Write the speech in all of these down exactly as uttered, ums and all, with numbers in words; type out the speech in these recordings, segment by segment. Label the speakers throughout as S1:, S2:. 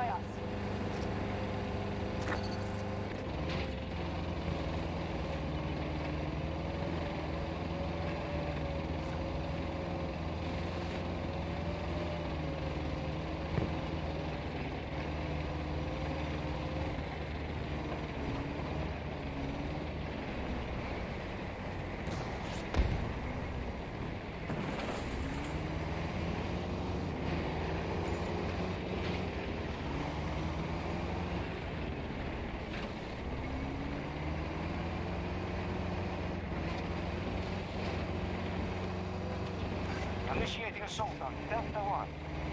S1: by us.
S2: Initiating assault on Delta One.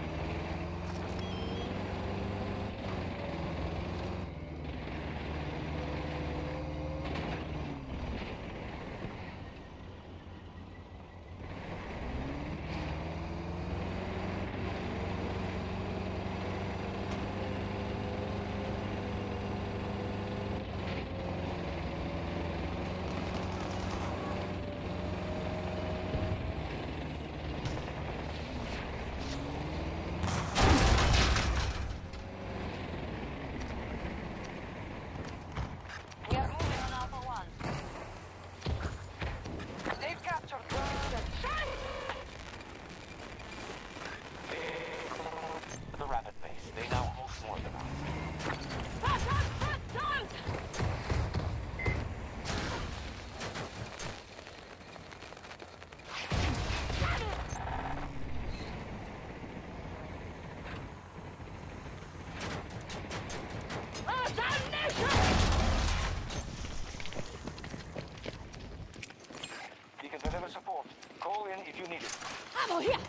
S2: Support. Call in if you need it.
S1: Ammo here!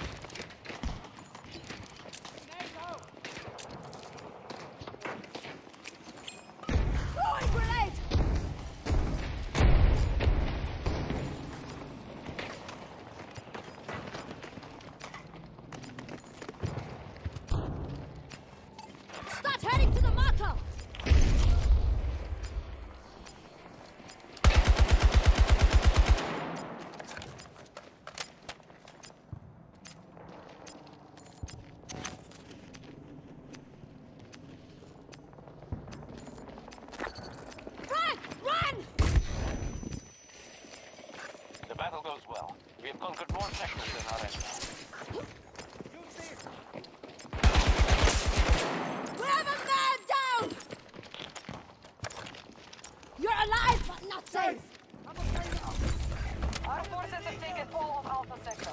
S1: Throwing grenade! Start heading to the marker!
S2: The battle goes well. We have conquered more sectors than our enemy.
S1: We have a man down! You're alive, but not safe!
S3: Our forces have taken all of Alpha Sector.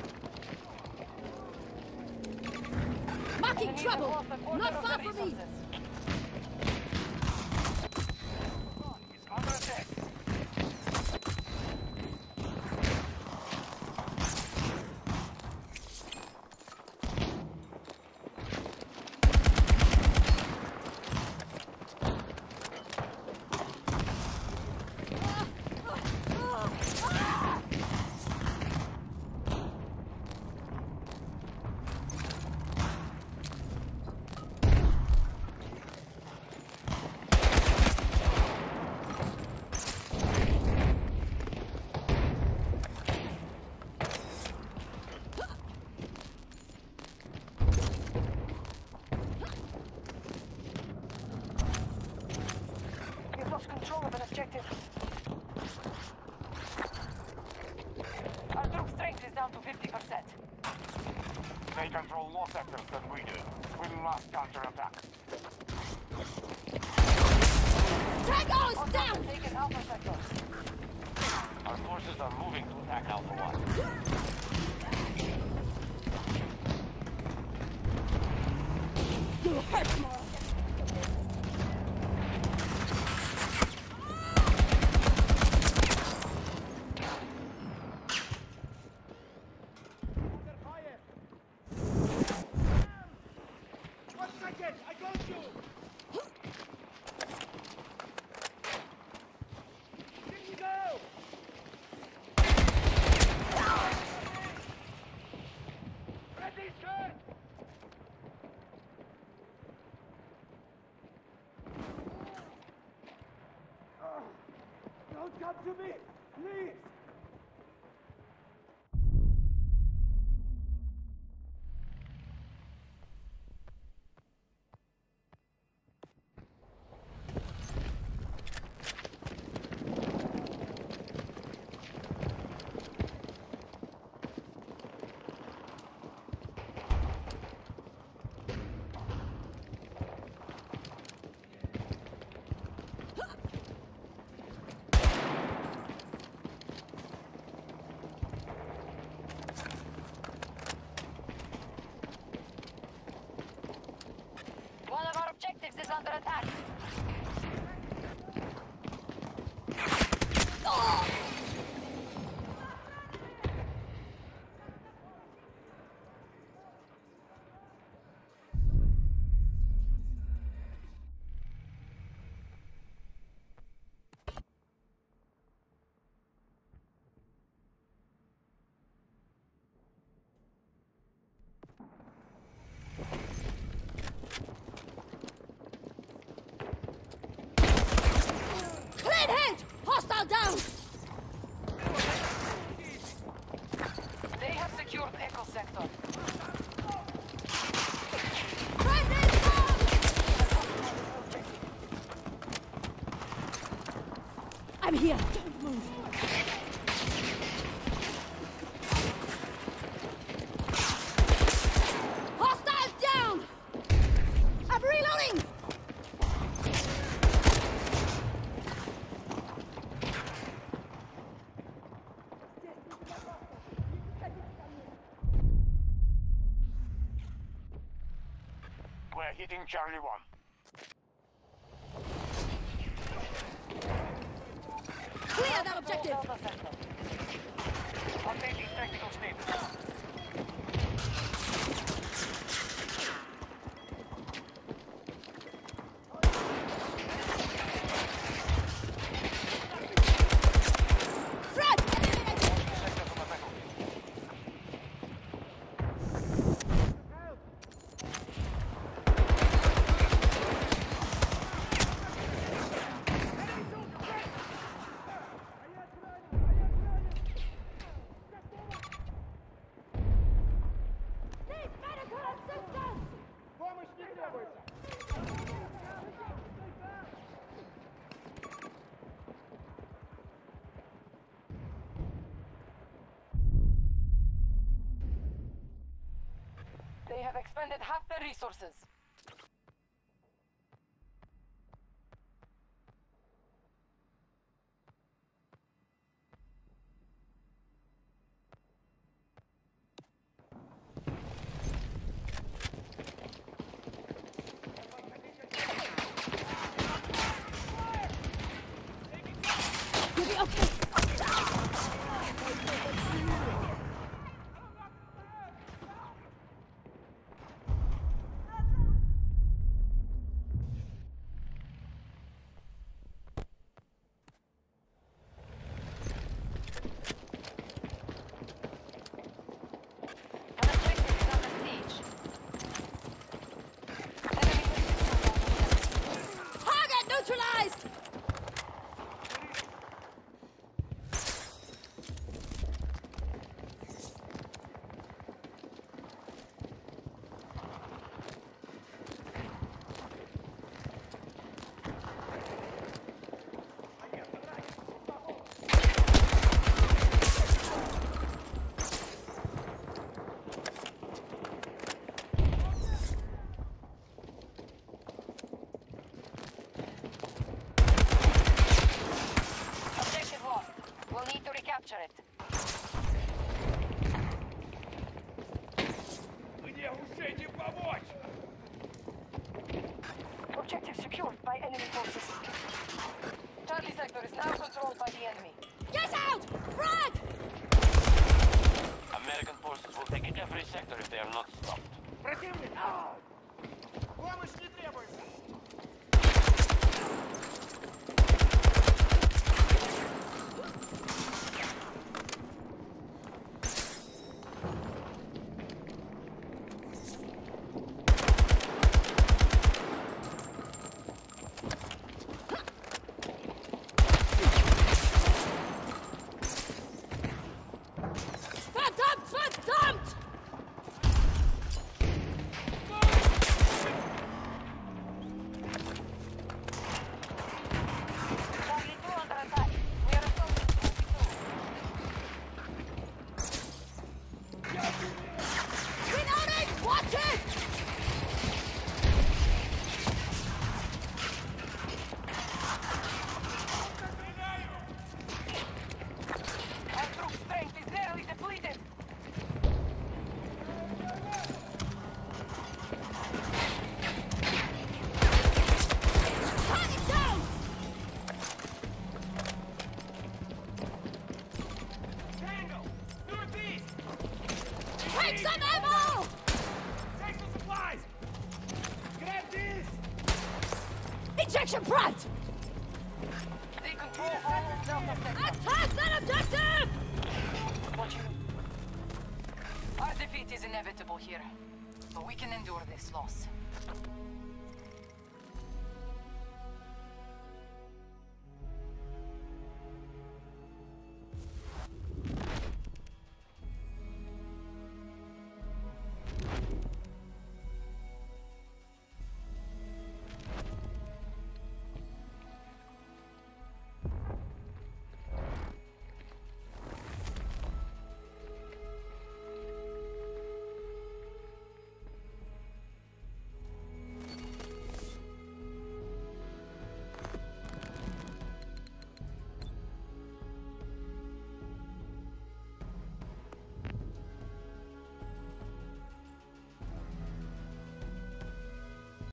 S1: Marking
S3: Enemies
S1: trouble!
S3: have lost a quarter
S1: Not
S3: of
S1: far
S3: their
S1: from me!
S3: resources.
S2: It's under attack.
S3: Control of an objective. Our troop strength is down to fifty percent.
S2: They control more sectors than we do. We must counterattack.
S1: Tango's down!
S3: Taken Alpha Sector.
S2: Our forces are moving to attack Alpha One.
S1: You hurt more!
S2: Don't come to me! Please!
S3: attack.
S1: Clean hit! Hostile down!
S3: They have secured Echo Sector.
S1: Friendly down! I'm here. Don't move. Hostile down! I'm reloading!
S2: We're hitting Charlie one.
S1: Clear that objective!
S3: Delta Sector.
S2: Updating technical status.
S1: Front!
S2: Sector from Abaco.
S1: Need medical assistance!
S4: Помощь не требуется!
S3: They have expended half their resources.
S1: You'll be okay.
S3: An objective is under siege. Enemy
S1: Target neutralized!
S3: Objective lost. We'll need to recapture it.
S4: Мне уже не помочь!
S3: Objective secured by enemy forces. Charlie Sector is now controlled by the enemy.
S1: Get out! Front!
S2: American forces will take every sector if they are not stopped.
S4: Противник! Помощь не требуется!
S1: Verdammt! Verdammt! direction, front!
S3: They control all of Delta Sector.
S1: Attack that objective!
S3: Watching. Our defeat is inevitable here, but we can endure this loss.